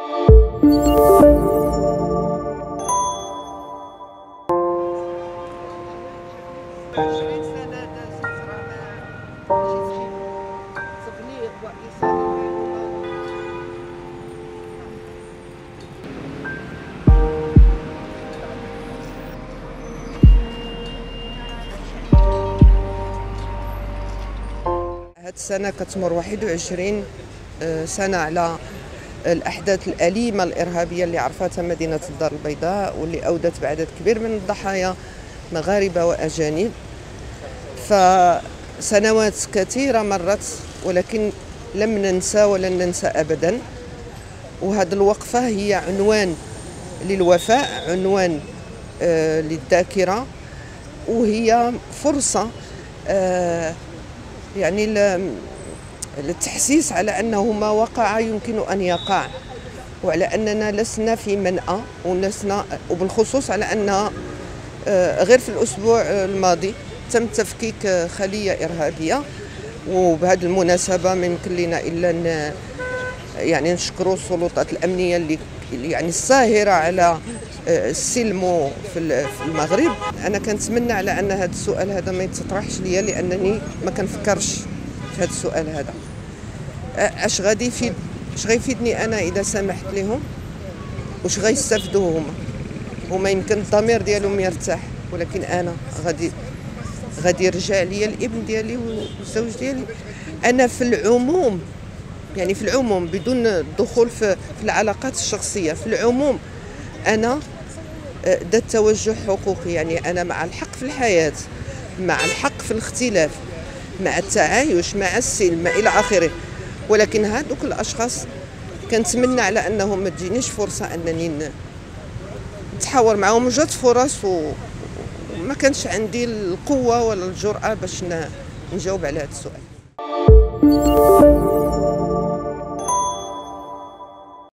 هاد السنة كتمر 21 سنة على الأحداث الأليمة الإرهابية اللي عرفتها مدينة الدار البيضاء، واللي أودت بعدد كبير من الضحايا مغاربة وأجانب. فسنوات كثيرة مرت ولكن لم ننسى ولن ننسى أبدا. وهذه الوقفة هي عنوان للوفاء، عنوان للذاكرة، وهي فرصة يعني للتحسيس على أنه ما وقع يمكن أن يقع، وعلى أننا لسنا في منأى، وبالخصوص على أن غير في الأسبوع الماضي تم تفكيك خلية إرهابية. وبهذه المناسبة ما يمكن لنا إلا يعني نشكروا السلطات الأمنية اللي يعني الساهرة على السلم في المغرب. أنا كنتمنى على أن هذا السؤال هذا ما يتطرحش ليا، لأنني ما كنفكرش في هذا السؤال هذا. اش غيفيدني أنا إذا سمحت لهم؟ واش غيستافدوا هما يمكن الضمير ديالهم يرتاح، ولكن أنا غادي يرجع لي الابن ديالي والزوج ديالي. أنا في العموم، يعني في العموم بدون الدخول في العلاقات الشخصية، في العموم أنا ذات توجه حقوقي. يعني أنا مع الحق في الحياة، مع الحق في الاختلاف، مع التعايش، مع السلم، ما إلى آخره. ولكن هادوك الأشخاص كنتمنى على أنهم ما تجينيش فرصة أنني نتحاور معهم. جات فرص وما كانش عندي القوة ولا الجرأة باش نجاوب على هذا السؤال.